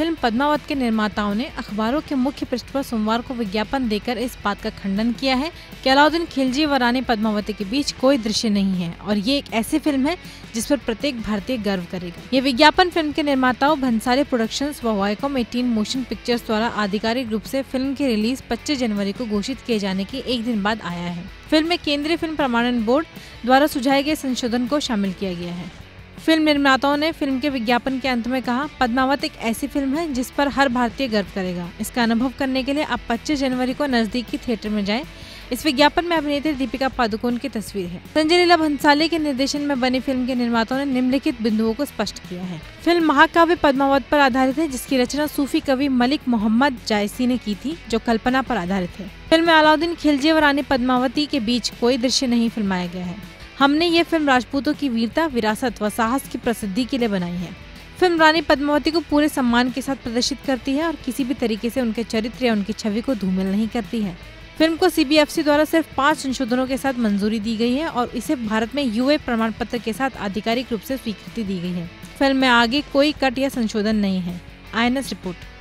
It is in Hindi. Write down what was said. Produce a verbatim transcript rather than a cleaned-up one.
फिल्म पद्मावत के निर्माताओं ने अखबारों के मुख्य पृष्ठ पर सोमवार को विज्ञापन देकर इस बात का खंडन किया है कि अलाउद्दीन खिलजी व रानी पद्मावती के बीच कोई दृश्य नहीं है और ये एक ऐसी फिल्म है जिस पर प्रत्येक भारतीय गर्व करेगा। ये विज्ञापन फिल्म के निर्माताओं भंसाली प्रोडक्शंस व वायकॉम अठारह मोशन पिक्चर्स द्वारा आधिकारिक रूप से फिल्म की रिलीज पच्चीस जनवरी को घोषित किए जाने के एक दिन बाद आया है। फिल्म में केंद्रीय फिल्म प्रमाणन बोर्ड द्वारा सुझाए गए संशोधन को शामिल किया गया है। फिल्म निर्माताओं ने फिल्म के विज्ञापन के अंत में कहा, पद्मावत एक ऐसी फिल्म है जिस पर हर भारतीय गर्व करेगा। इसका अनुभव करने के लिए आप पच्चीस जनवरी को नजदीकी थिएटर में जाएं। इस विज्ञापन में अभिनेत्री दीपिका पादुकोण की तस्वीर है। संजय लीला भंसाली के निर्देशन में बनी फिल्म के निर्माताओं ने निम्नलिखित बिंदुओं को स्पष्ट किया है। फिल्म महाकाव्य पद्मावत पर आधारित है, जिसकी रचना सूफी कवि मलिक मोहम्मद जायसी ने की थी, जो कल्पना पर आधारित है। फिल्म में अलाउद्दीन खिलजी व रानी पद्मावती के बीच कोई दृश्य नहीं फिल्माया गया है। हमने ये फिल्म राजपूतों की वीरता, विरासत व साहस की प्रसिद्धि के लिए बनाई है। फिल्म रानी पद्मावती को पूरे सम्मान के साथ प्रदर्शित करती है और किसी भी तरीके से उनके चरित्र या उनकी छवि को धूमिल नहीं करती है। फिल्म को सी बी एफ सी द्वारा सिर्फ पाँच संशोधनों के साथ मंजूरी दी गई है और इसे भारत में यू ए प्रमाण पत्र के साथ आधिकारिक रूप से स्वीकृति दी गई है। फिल्म में आगे कोई कट या संशोधन नहीं है। I N S report.